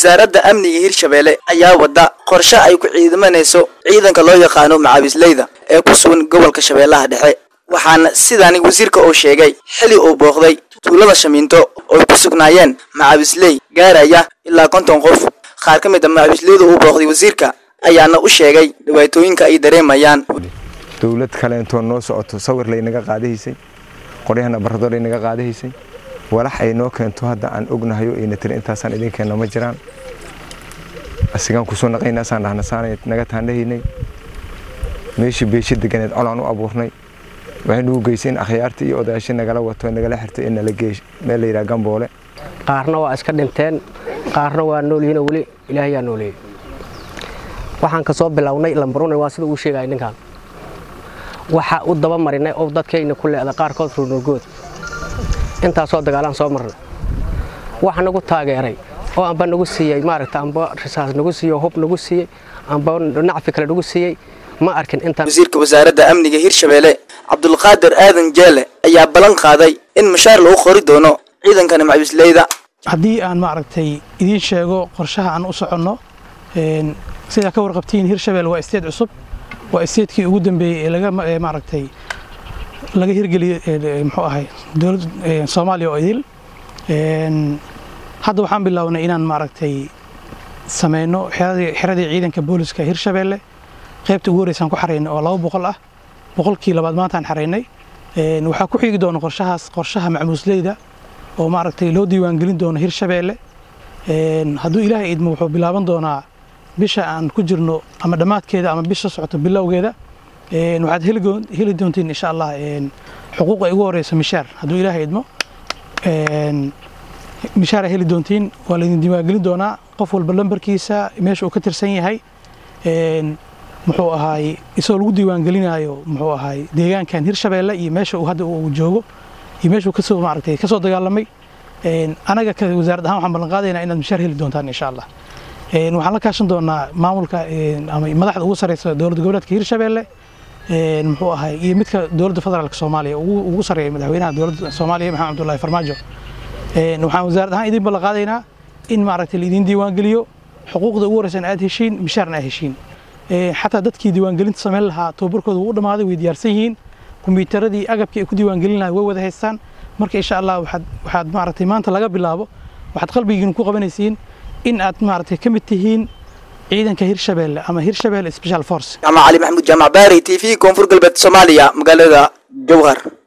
wasaaradda amniga Hirshabelle ayaa wada qorshe ay ku ciidamanayso ciidanka loo yaqaano macawisleyda ee ku sugan gobolka Shabeellaha Dhexe waxaana sidaan wasiirka oo sheegay xili uu booqday tuulada Shamiinto oo ku sugnaayeen macawisley gaaraya ilaa 50 qof qaar ka mid ah macawisleyda uu booqday wasiirka ayaana u sheegay dhibaatooyinka ay dareemayaan dawlad kale inta noo socoto sawir la inaga qaadaysay qoryahan barado la inaga qaadaysay walax ay noo keento hadda aan ognahayo in tir intaasan idinkeena ma jiraan asigan ku soo naqaynaa saan dhahnasaan naga taandaynay meeshii beeshii deganeed colaan u abuurnay waxaynu u geyseen akhyaartii iyo odayaashii nagala wato nagala xirtay in la geesh meel la yiraahdo Gamboole qaarna waa iska dhinteen qaarna waa nool yihiin wali Ilaahay yaa nooleeyay waxaan ka soo bilownay lambaruna waa sida uu sheegay ninkan waxa uu daba marinay oo dadkayna ku leeyahay qaarkood ruunogood inta soo dagaalan soo marnay waxa nagu taageeray oo aan nagu siiyay maaragta amba risaas nagu siiyo hub nagu siiyay amba nacfi kale nagu siiyay ma arkin inta wasiirka wasaaradda amniga Hirshabelle Abdulqaadir Aadan Jeele ayaa balan qaaday in mashaar loo qori doono ciidankan macawisleyda haddii aan maaragtay idin sheego qorshaha aan u soconno sida ka warqabtiin Hirshabelle waa isteed cusub waa isteedkii ugu dambeeyay laga maaragtay laga hirgeliyay muxuu ahay dawladda Soomaaliya oo idil hadda waxaan bilownay inaan maaragtay sameeyno xiradii ciidanka booliska Hirshabelle qaybta ugu horeysan ku xareynay oo 200 ah boqolkii labaad maanta aan xareynay waxa ku xigi doona qorshaha macawisleyda oo maaragtay loo diiwaan gelin doono Hirshabelle hadduu Ilaahay idmo wuxuu bilaaban doonaa bisha aan ku jirno ama dhamaadkeeda ama bisha socoto bilowgeeda waxaad heli doontiin insha Allah xuquuq ay ugu horeyso mishaar hadduu Ilaahay idmo mishaar heli doontiin waa la idin diiwaan gelin doonaa qof walba lambarkiisa meesha uu ka tirsan yahay muxuu ahaay isoo lagu diiwaan gelinayo muxuu ahaay deegaankan Hirshabelle iyo meesha uu hadda uu joogo iyo meesha uu ka soo dagaalamay anaga ka wasaaradda ahaan waxaan ballan qaadaynaa inaad mishaar heli doontaan insha Allah waxaan la kaashan doonaa maamulka ama madaxda ugu sareysa dawladda goboleedka Hirshabelle muxuu ahaay iyo midka dawladda federaalka Soomaaliya ugu sareeyay madaxweynaha dawladda Soomaaliya Maxamed Abdullaahi Farmaajo waxaan wasaaradda ahaan idin ballan qaadaynaa in maaragtay la idin diiwaan geliyo xuquuqda ugu horeysan aad heshiin mishaarna aad heshiin حتى دتكي ديوان قلنت سمين لها توبركود وقدم هذا ويديارسيين كمبيوتردي أجابك يكون ديوان قلنا لها ووده هستان مركي إن شاء الله وحد معرتي ما أنت لقى باللابو وحد قلبي يجنكوا قبنيسين إن معرتي كم التهين عيدا كهيرشابيل أما هيرشابيل سبيشال فورس. أما علي محمود جامع باري تي في كونفور قلبة الصومالية مقالة جوهر.